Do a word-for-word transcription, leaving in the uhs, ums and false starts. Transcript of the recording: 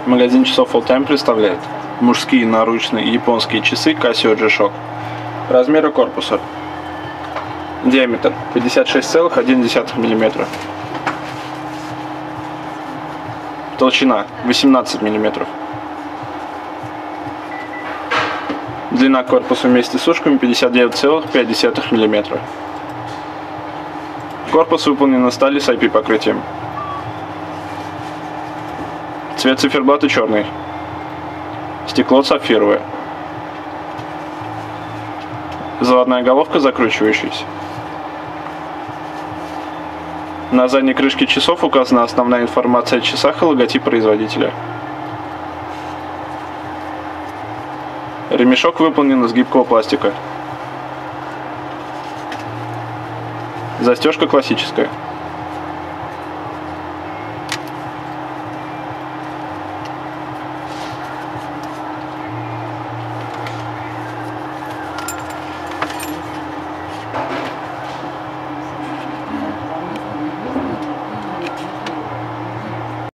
Магазин часов All Time представляет мужские наручные японские часы Casio G-Shock. Размеры корпуса. Диаметр пятьдесят шесть целых одна десятая миллиметра. Толщина восемнадцать миллиметров. Длина корпуса вместе с ушками пятьдесят девять целых пять десятых миллиметра. Корпус выполнен из стали с ай пи покрытием. Цвет циферблата черный. Стекло сапфировое. Заводная головка закручивающаяся. На задней крышке часов указана основная информация о часах и логотип производителя. Ремешок выполнен из гибкого пластика. Застежка классическая.